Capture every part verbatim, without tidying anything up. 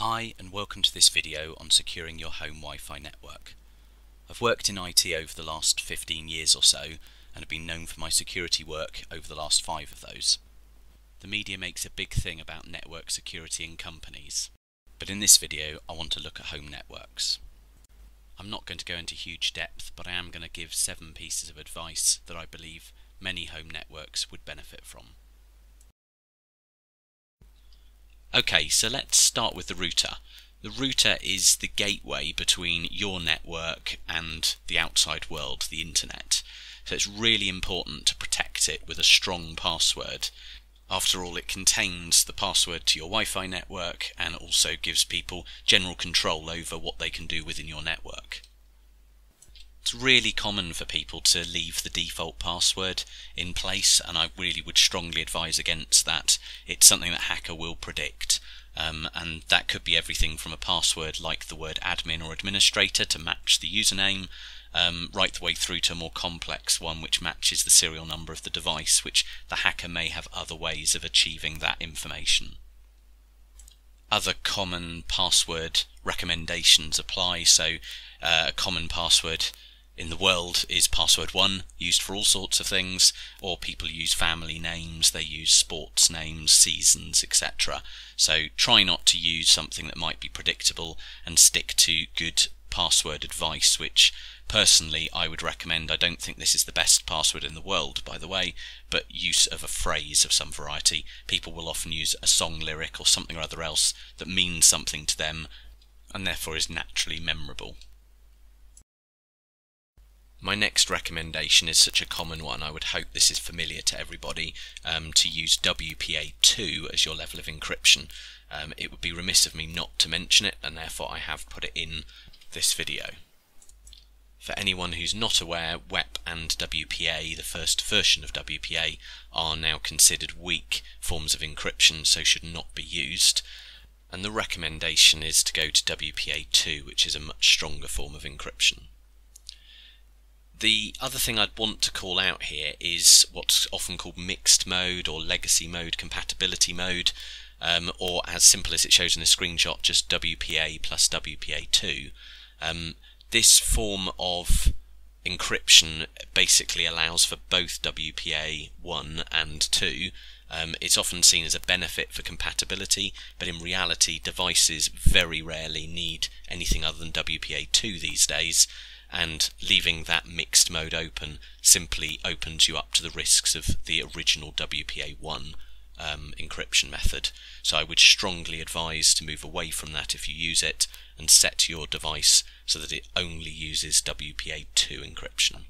Hi and welcome to this video on securing your home Wi-Fi network. I've worked in I T over the last fifteen years or so and have been known for my security work over the last five of those. The media makes a big thing about network security in companies, but in this video I want to look at home networks. I'm not going to go into huge depth, but I am going to give seven pieces of advice that I believe many home networks would benefit from. Okay, so let's start with the router. The router is the gateway between your network and the outside world, the internet. So it's really important to protect it with a strong password. After all, it contains the password to your Wi-Fi network and also gives people general control over what they can do within your network. It's really common for people to leave the default password in place, and I really would strongly advise against that. It's something that hacker will predict, um, and that could be everything from a password like the word admin or administrator to match the username, um, right the way through to a more complex one which matches the serial number of the device, which the hacker may have other ways of achieving that information. Other common password recommendations apply, so uh, a common password in the world is password one, used for all sorts of things, or people use family names, they use sports names, seasons, et cetera. So try not to use something that might be predictable and stick to good password advice, which personally I would recommend. I don't think this is the best password in the world, by the way, but use of a phrase of some variety. People will often use a song lyric or something or other else that means something to them and therefore is naturally memorable. My next recommendation is such a common one, I would hope this is familiar to everybody, um, to use W P A two as your level of encryption. Um, it would be remiss of me not to mention it, and therefore I have put it in this video. For anyone who's not aware, W E P and W P A, the first version of W P A, are now considered weak forms of encryption, so should not be used. And the recommendation is to go to W P A two, which is a much stronger form of encryption. The other thing I'd want to call out here is what's often called mixed mode or legacy mode, compatibility mode, um, or as simple as it shows in the screenshot, just W P A plus W P A two. Um, this form of encryption basically allows for both W P A one and two. Um, it's often seen as a benefit for compatibility, but in reality devices very rarely need anything other than W P A two these days, and leaving that mixed mode open simply opens you up to the risks of the original W P A one um, encryption method. So I would strongly advise to move away from that if you use it and set your device so that it only uses W P A two encryption.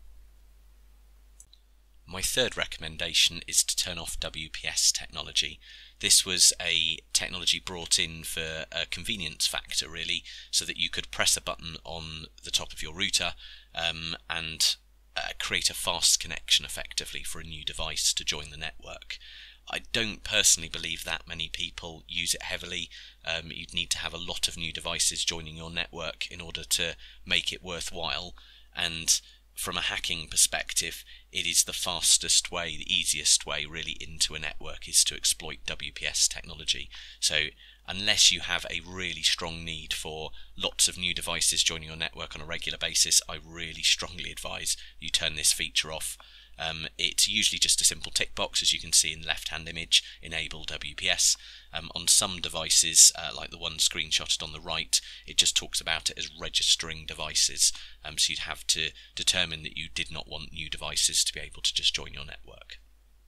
My third recommendation is to turn off W P S technology. This was a technology brought in for a convenience factor, really, so that you could press a button on the top of your router um, and uh, create a fast connection effectively for a new device to join the network. I don't personally believe that many people use it heavily. Um, you'd need to have a lot of new devices joining your network in order to make it worthwhile, and from a hacking perspective, it is the fastest way, the easiest way really into a network is to exploit W P S technology. So unless you have a really strong need for lots of new devices joining your network on a regular basis, I really strongly advise you turn this feature off. Um, it's usually just a simple tick box, as you can see in the left-hand image, enable W P S. Um, on some devices, uh, like the one screenshotted on the right, it just talks about it as registering devices. Um, so you'd have to determine that you did not want new devices to be able to just join your network.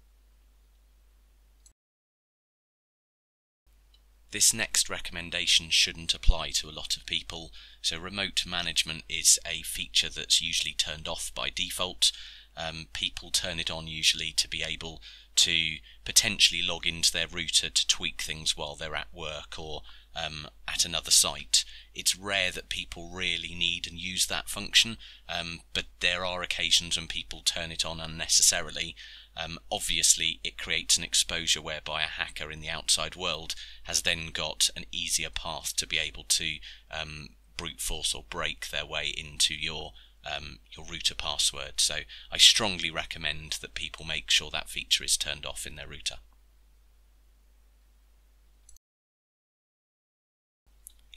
This next recommendation shouldn't apply to a lot of people. So remote management is a feature that's usually turned off by default. Um, people turn it on usually to be able to potentially log into their router to tweak things while they're at work or um, at another site. It's rare that people really need and use that function, um, but there are occasions when people turn it on unnecessarily. Um, obviously it creates an exposure whereby a hacker in the outside world has then got an easier path to be able to um, brute force or break their way into your Um, your router password. So I strongly recommend that people make sure that feature is turned off in their router.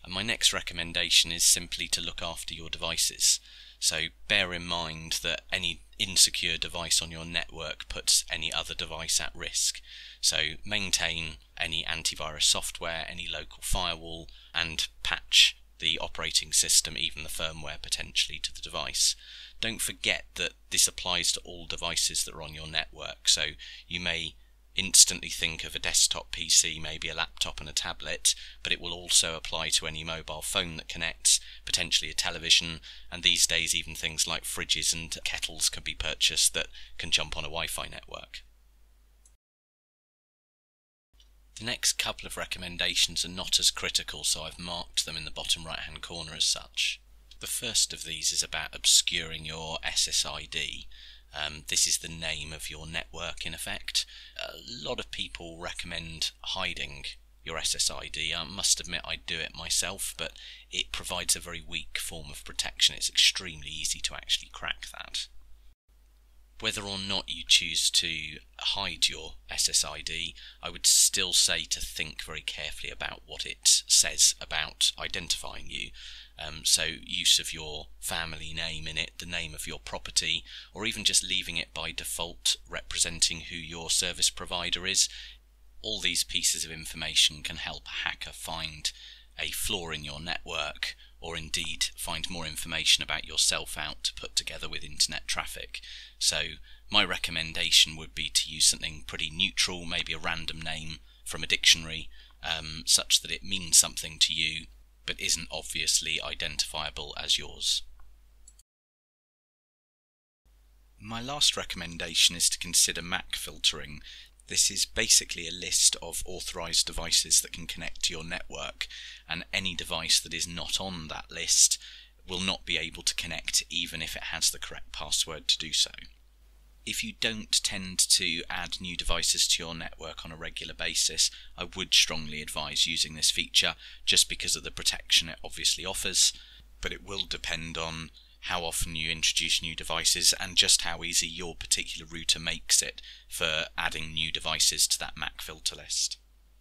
And my next recommendation is simply to look after your devices. So bear in mind that any insecure device on your network puts any other device at risk. So maintain any antivirus software, any local firewall, and patch the operating system, even the firmware potentially, to the device. Don't forget that this applies to all devices that are on your network. So you may instantly think of a desktop P C, maybe a laptop and a tablet, but it will also apply to any mobile phone that connects, potentially a television, and these days even things like fridges and kettles can be purchased that can jump on a Wi-Fi network. The next couple of recommendations are not as critical, so I've marked them in the bottom right hand corner as such. The first of these is about obscuring your S S I D. Um, this is the name of your network in effect. A lot of people recommend hiding your S S I D. I must admit I do it myself, but it provides a very weak form of protection. It's extremely easy to actually crack that. Whether or not you choose to hide your S S I D, I would still say to think very carefully about what it says about identifying you. Um, so use of your family name in it, the name of your property, or even just leaving it by default representing who your service provider is. All these pieces of information can help a hacker find a flaw in your network, or indeed find more information about yourself out to put together with internet traffic. So my recommendation would be to use something pretty neutral, maybe a random name from a dictionary, um, such that it means something to you but isn't obviously identifiable as yours. My last recommendation is to consider M A C filtering. This is basically a list of authorized devices that can connect to your network, and any device that is not on that list will not be able to connect even if it has the correct password to do so. If you don't tend to add new devices to your network on a regular basis, I would strongly advise using this feature just because of the protection it obviously offers, but it will depend on how often you introduce new devices and just how easy your particular router makes it for adding new devices to that M A C filter list.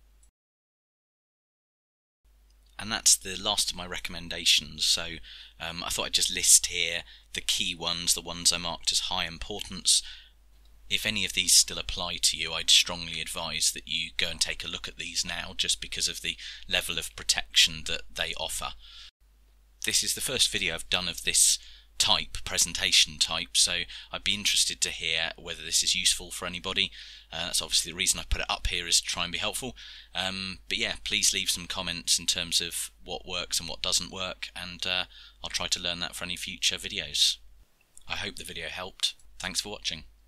And that's the last of my recommendations. So um, I thought I'd just list here the key ones, the ones I marked as high importance. If any of these still apply to you, I'd strongly advise that you go and take a look at these now, just because of the level of protection that they offer. This is the first video I've done of this type, presentation type, so I'd be interested to hear whether this is useful for anybody. Uh, that's obviously the reason I put it up here, is to try and be helpful. Um, but yeah, please leave some comments in terms of what works and what doesn't work, and uh, I'll try to learn that for any future videos. I hope the video helped. Thanks for watching.